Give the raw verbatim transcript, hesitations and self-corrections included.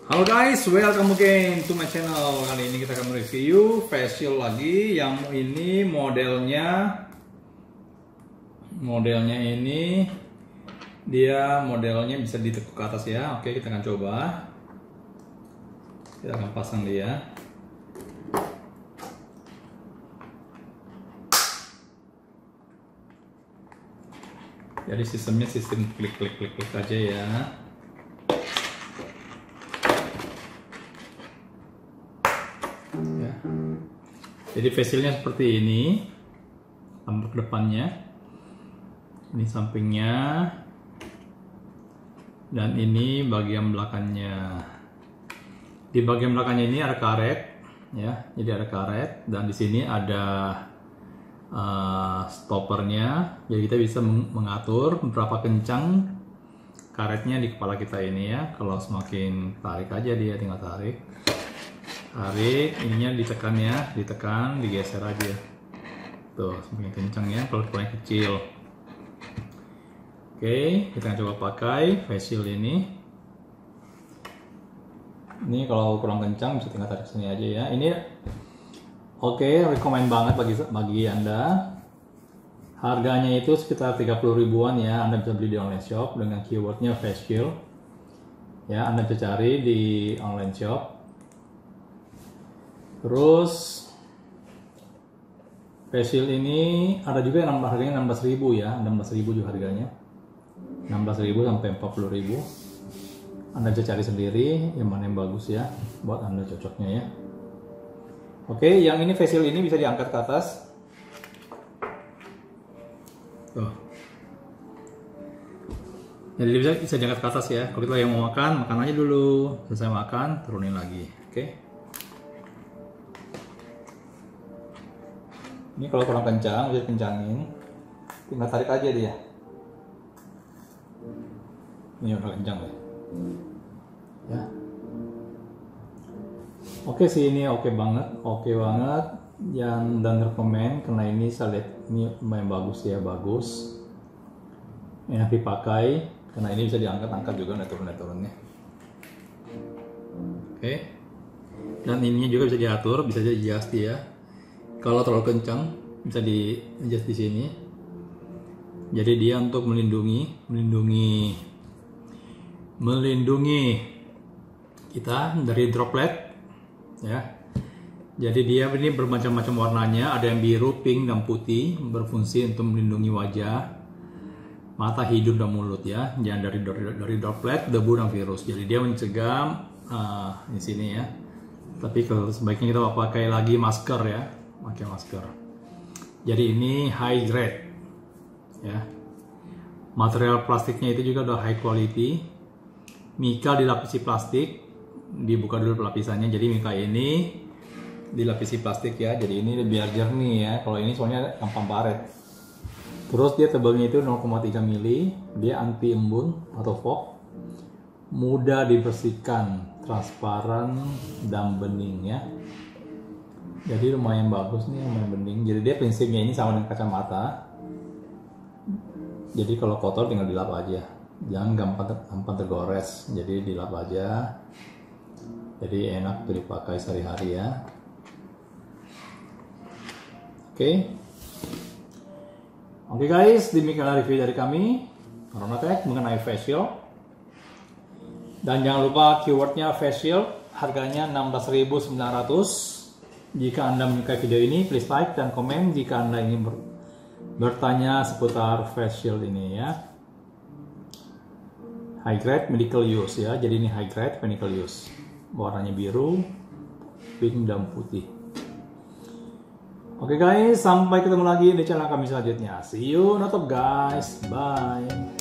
Halo guys, welcome again to my channel. Kali ini kita akan review facial lagi. Yang ini modelnya Modelnya ini Dia modelnya bisa ditekuk ke atas ya. Oke, kita akan coba. Kita akan pasang dia. Jadi sistemnya sistem klik klik klik klik aja ya. Ya. Jadi facialnya seperti ini, tampak depannya, ini sampingnya, dan ini bagian belakangnya. Di bagian belakangnya ini ada karet, ya, jadi ada karet, dan di sini ada uh, stoppernya, jadi kita bisa mengatur berapa kencang karetnya di kepala kita ini ya. Kalau semakin tarik aja dia, tinggal tarik. Tarik, ininya ditekan ya, ditekan, digeser aja. Tuh, semakin kencang ya, kalau kepalanya kecil. Oke, kita coba pakai facial ini. Ini kalau kurang kencang bisa tinggal tarik sini aja ya. Ini oke, rekomend banget bagi bagi Anda. Harganya itu sekitar tiga puluh ribuan ya. Anda bisa beli di online shop dengan keywordnya facial. Ya, Anda bisa cari di online shop. Terus facial ini ada juga yang harganya enam belas ribu ya, enam belas ribu juga harganya. enam belas ribu sampai empat puluh ribu. Anda bisa cari sendiri yang mana yang bagus ya buat Anda cocoknya ya. Oke, yang ini facial ini bisa diangkat ke atas. Tuh. Jadi bisa bisa diangkat ke atas ya. Kalau kita yang mau makan, makan aja dulu. Selesai makan, turunin lagi. Oke. Ini kalau kurang kencang, bisa kencangin, tinggal tarik aja dia. Ini udah kencang ya. Ya. Oke sih, ini oke banget, oke banget. Yang dan rekomend karena ini saya lihat ini lumayan bagus ya, bagus. Enak dipakai karena ini bisa diangkat-angkat juga, nggak turun-turunnya. Oke. Dan ininya juga bisa diatur, bisa di-adjust ya. Kalau terlalu kencang bisa di adjust di sini. Jadi dia untuk melindungi, melindungi, melindungi kita dari droplet, ya. Jadi dia ini bermacam-macam warnanya, ada yang biru, pink, dan putih, berfungsi untuk melindungi wajah, mata, hidung, dan mulut ya. Jangan dari dari droplet, debu, dan virus. Jadi dia mencegah uh, di sini ya. Tapi kalau sebaiknya kita pakai lagi masker ya. Pakai masker. Jadi ini high grade ya. Material plastiknya itu juga udah high quality. Mika dilapisi plastik, dibuka dulu lapisannya. Jadi mika ini dilapisi plastik ya. Jadi ini biar jernih ya. Kalau ini soalnya gampang baret. Terus dia tebalnya itu nol koma tiga mili. Dia anti embun atau fog. Mudah dibersihkan, transparan dan bening ya. Jadi lumayan bagus nih, lumayan bening. Jadi dia prinsipnya ini sama dengan kacamata. Jadi kalau kotor tinggal dilap aja. Jangan gampang, gampang tergores. Jadi dilap aja. Jadi enak untuk dipakai sehari-hari ya. Oke. Oke guys, demikian review dari kami Coronatech mengenai facial. Dan jangan lupa keywordnya facial. Harganya enam belas ribu sembilan ratus. Jika Anda menyukai video ini, please like dan komen jika Anda ingin ber bertanya seputar facial ini ya. High grade medical use ya. Jadi ini high grade medical use. Warnanya biru, pink, dan putih. Oke guys, sampai ketemu lagi di channel kami selanjutnya. See you, not up guys. Bye.